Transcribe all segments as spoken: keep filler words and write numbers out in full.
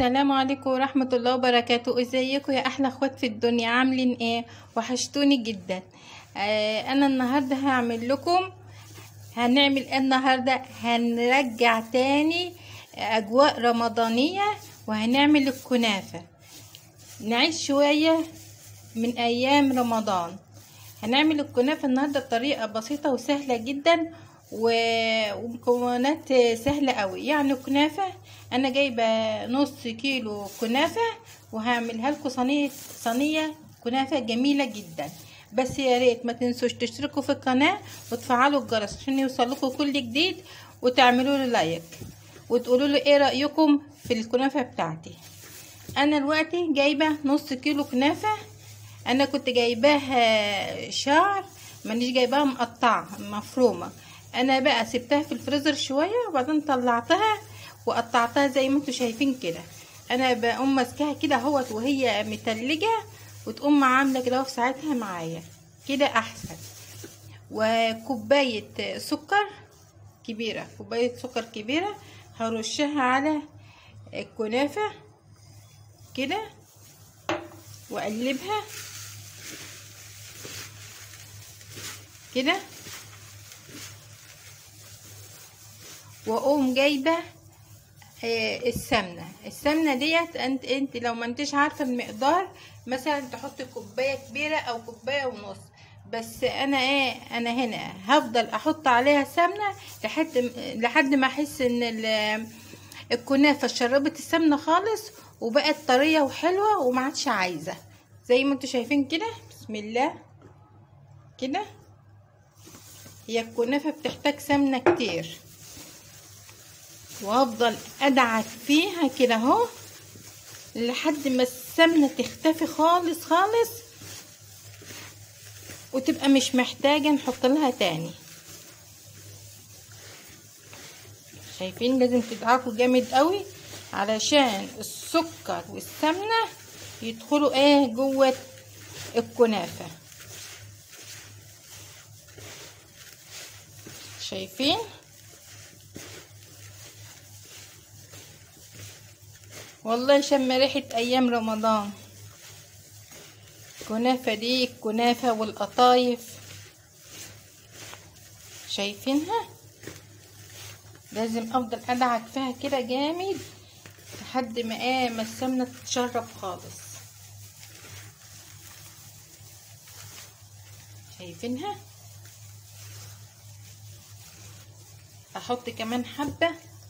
السلام عليكم ورحمة الله وبركاته. ازيكم يا احلى اخوات في الدنيا؟ عاملين ايه؟ وحشتوني جدا. آه انا النهاردة هعمل لكم هنعمل ايه النهاردة؟ هنرجع تاني اجواء رمضانية وهنعمل الكنافة، نعيش شوية من ايام رمضان. هنعمل الكنافة النهاردة بطريقة بسيطة وسهلة جدا ومكونات سهلة قوي. يعني كنافة انا جايبة نص كيلو كنافة وهعملها لكم صينية صينية كنافة جميلة جدا. بس يا ريت ما تنسوش تشتركوا في القناة وتفعلوا الجرس عشان يوصل لكم كل جديد، وتعملوا لي لايك وتقولوا لي ايه رأيكم في الكنافة بتاعتي. انا دلوقتي جايبة نص كيلو كنافة. انا كنت جايباها شعر، مانيش جايباها مقطعه مفرومه. انا بقى سبتها في الفريزر شويه وبعدين طلعتها وقطعتها زي ما انتم شايفين كده. انا بقوم ماسكاها كده اهوت وهي متلجه وتقوم عامله كده في ساعتها معايا كده احسن. وكوبايه سكر كبيره، كوبايه سكر كبيره هرشها على الكنافه كده واقلبها كده، واقوم جايبه السمنه. السمنه ديت انت انت لو ما انتش عارفه المقدار مثلا تحطي كوبايه كبيره او كوبايه ونص، بس انا ايه انا هنا هفضل احط عليها سمنه لحد لحد ما احس ان الكنافه شربت السمنه خالص وبقت طريه وحلوه وما عادش عايزه زي ما انتوا شايفين كده. بسم الله كده. هي الكنافه بتحتاج سمنه كتير، وافضل ادعك فيها كده اهو لحد ما السمنه تختفي خالص خالص وتبقى مش محتاجه نحط لها تاني. شايفين؟ لازم تدعكوا جامد قوي علشان السكر والسمنه يدخلوا ايه جوه الكنافه. شايفين؟ والله شم ريحة ايام رمضان. كنافة دي الكنافة والقطايف شايفينها؟ لازم افضل ادعك فيها كده جامد لحد ما ايه ما السمنة تتشرب خالص. شايفينها؟ احط كمان حبة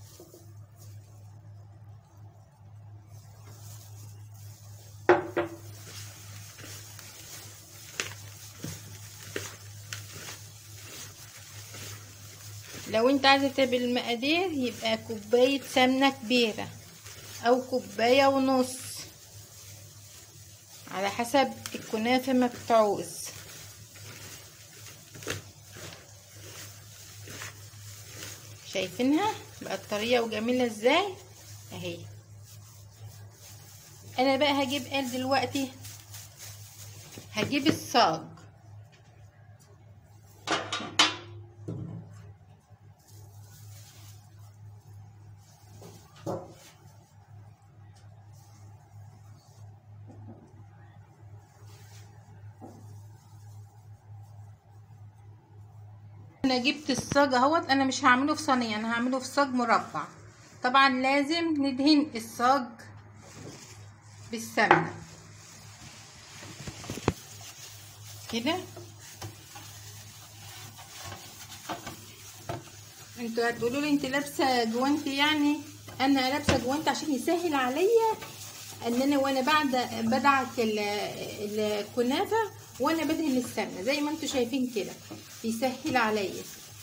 لو انت عايزه تعمل المقادير يبقى كوبايه سمنه كبيره او كوبايه ونص على حسب الكنافه ما بتعوز. شايفينها بقت طريه وجميله ازاي اهي. انا بقى هجيب ايه دلوقتي؟ هجيب الصاج. انا جبت الصاج اهوت. انا مش هعمله في صينيه، انا هعمله في صاج مربع. طبعا لازم ندهن الصاج بالسمنه كده. انتوا هتقولوا لي انت لابسه جوانتي، يعني انا لابسه جوانتي عشان يسهل عليا ان انا وانا بعد بدعك الكنافه وانا بدهن السمنه زي ما انتوا شايفين كده بيسهل عليا.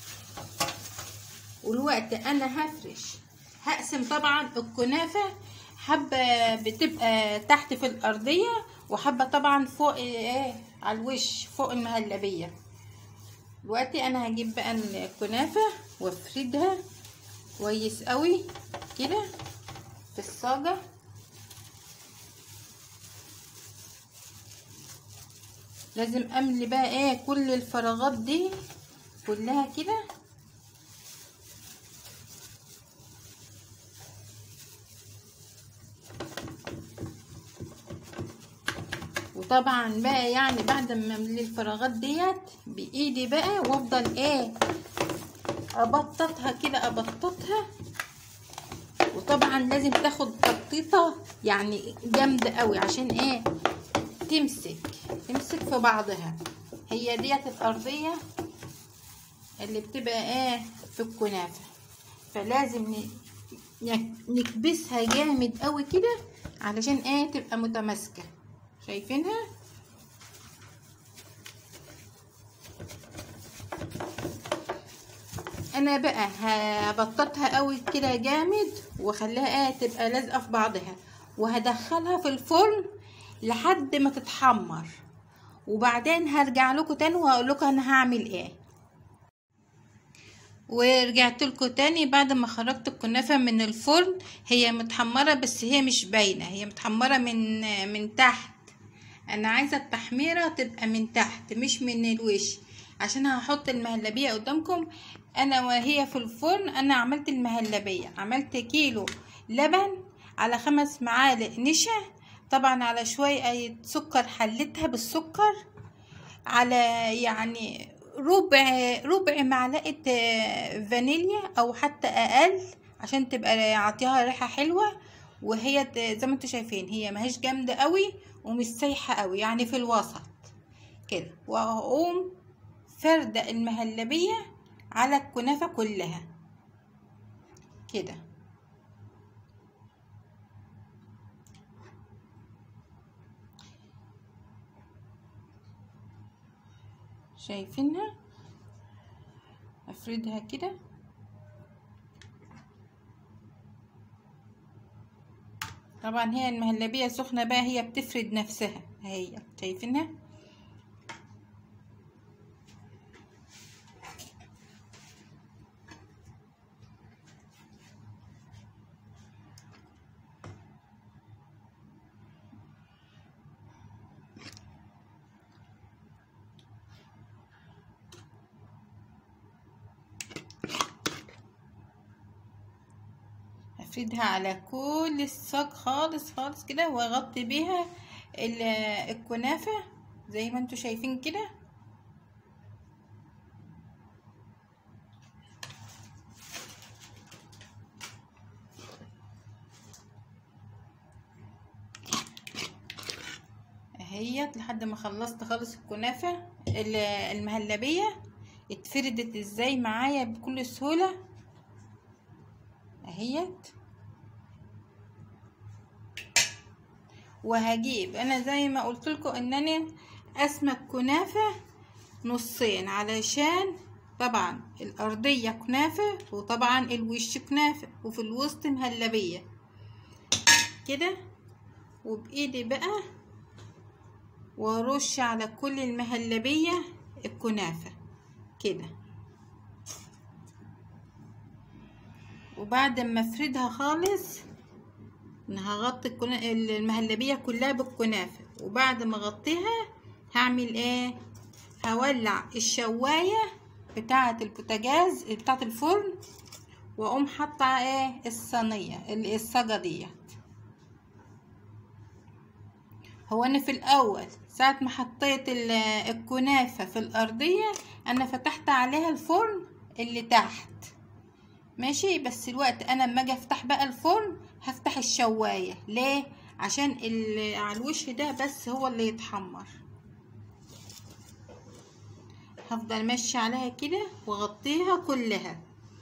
والوقت انا هفرش هقسم طبعا الكنافه، حبه بتبقى تحت في الارضيه وحبه طبعا فوق ايه على الوش فوق المهلبيه. دلوقتي انا هجيب بقى الكنافه وافردها كويس قوي كده في الصاجه. لازم املي بقى ايه كل الفراغات دي كلها كده. وطبعا بقى يعني بعد ما املي الفراغات ديت بايدي بقى وافضل ايه ابططها كده ابططها. وطبعا لازم تاخد تبطيطه يعني جامده قوي عشان ايه تمسك تمسك في بعضها. هي ديت الارضيه اللي بتبقى ايه في الكنافه، فلازم نكبسها جامد قوي كده علشان ايه تبقى متماسكه. شايفينها؟ انا بقى هبططها قوي كده جامد واخليها ايه تبقى لازقه في بعضها، وهدخلها في الفرن لحد ما تتحمر، وبعدين هرجع لكم تاني وهقول لكم انا هعمل ايه. ورجعت لكم تاني بعد ما خرجت الكنافه من الفرن. هي متحمره بس هي مش باينه، هي متحمره من من تحت. انا عايزه التحميره تبقى من تحت مش من الوش، عشان هحط المهلبيه قدامكم. انا وهي في الفرن انا عملت المهلبيه، عملت كيلو لبن على خمس معالق نشا، طبعا على شويه سكر حلتها بالسكر، على يعني ربع ربع معلقه فانيليا او حتى اقل عشان تبقى عطيها ريحه حلوه. وهي زي ما انتم شايفين هي ماهيش جامده قوي ومش سايحه قوي، يعني في الوسط كده. واقوم فرده المهلبيه على الكنافه كلها كده. شايفينها؟ افردها كده. طبعا هي المهلبيه سخنه بقى هي بتفرد نفسها، هي شايفينها؟ افردها على كل الصاج خالص خالص كده، واغطي بيها الكنافه زي ما انتوا شايفين كده. اهيت لحد ما خلصت خالص الكنافه. المهلبيه اتفردت ازاي معايا بكل سهوله اهيت. وهجيب انا زي ما قلت لكم ان انا اسمى الكنافه نصين، علشان طبعا الارضيه كنافه وطبعا الوش كنافه وفي الوسط مهلبيه كده. وبايدي بقى وارش على كل المهلبيه الكنافه كده. وبعد ما افردها خالص انا هغطي المهلبيه كلها بالكنافه. وبعد ما اغطيها هعمل ايه؟ هولع الشوايه بتاعه البوتاجاز بتاعه الفرن، واقوم حاطه ايه الصينيه الصاجه ديت. هو انا في الاول ساعه ما حطيت الكنافه في الارضيه انا فتحت عليها الفرن اللي تحت ماشي، بس الوقت انا لما اجي افتح بقى الفرن هفتح الشوايه. ليه؟ عشان اللي على الوش ده بس هو اللي يتحمر. هفضل ماشي عليها كده واغطيها كلها،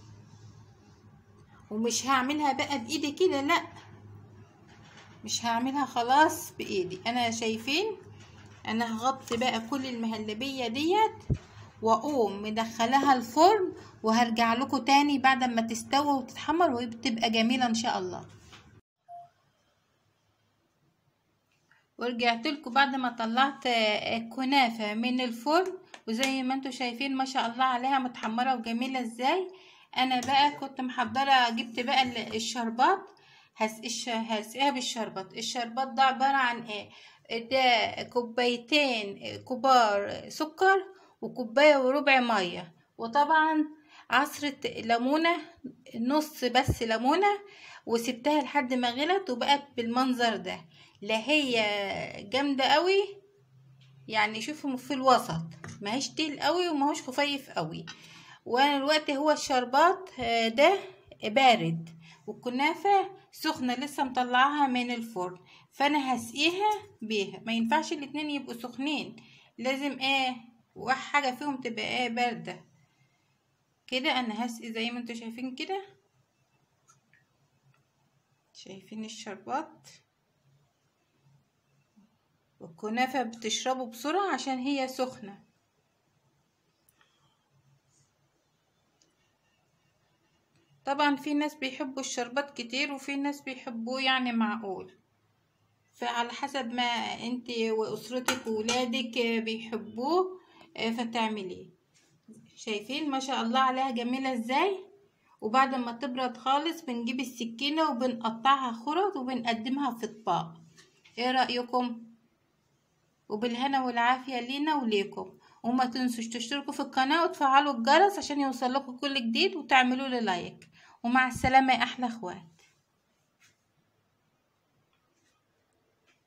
ومش هعملها بقى بايدي كده، لا مش هعملها خلاص بايدي. انا شايفين انا هغطي بقى كل المهلبيه ديت واقوم مدخلها الفرن، وهرجع لكم تاني بعد ما تستوي وتتحمر وتبقى جميله ان شاء الله. ورجعت لكم بعد ما طلعت الكنافه من الفرن، وزي ما انتم شايفين ما شاء الله عليها متحمره وجميله ازاي. انا بقى كنت محضره، جبت بقى الشربات هسقيها بالشربات. الشربات ده عباره عن ايه؟ ده كوبايتين كبار سكر وكوبايه وربع ميه، وطبعا عصره ليمونه نص بس ليمونه، وسبتها لحد ما غلت وبقت بالمنظر ده. لا هي جامده قوي يعني شوفوا في الوسط، ماهيش تقيل قوي وماهوش خفيف قوي. وانا دلوقتي هو الشربات ده بارد والكنافة سخنة لسه مطلعاها من الفرن، فانا هسقيها بيها. ما ينفعش الاتنين يبقوا سخنين، لازم ايه وحاجة فيهم تبقى ايه باردة كده. انا هسقي زي ما انتوا شايفين كده، شايفين الشربات والكنافة بتشربه بسرعة عشان هي سخنة. طبعا في ناس بيحبوا الشربات كتير وفي ناس بيحبوه يعني معقول، فعلى حسب ما انت واسرتك وولادك بيحبوه فتعمليه. شايفين ما شاء الله عليها جميلة ازاي. وبعد ما تبرد خالص بنجيب السكينة وبنقطعها خرط وبنقدمها في اطباق. ايه رأيكم؟ وبالهنا والعافية لينا وليكم. وما تنسوش تشتركوا في القناة وتفعلوا الجرس عشان يوصلكوا كل جديد وتعملوا لي لايك. ومع السلامة يا احلى اخوات.